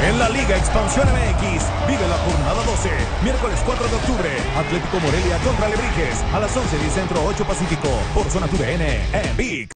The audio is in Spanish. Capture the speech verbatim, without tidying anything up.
En la Liga Expansión M X, vive la jornada doce, miércoles cuatro de octubre, Atlético Morelia contra Alebrijes, a las once diez Centro, ocho Pacífico, por Zona T V N, en ViX.